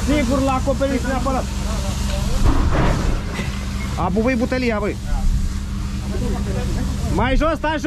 Sigur, la acoperiș neapărat. A buvui butelia, băi. Mai jos, stai jos.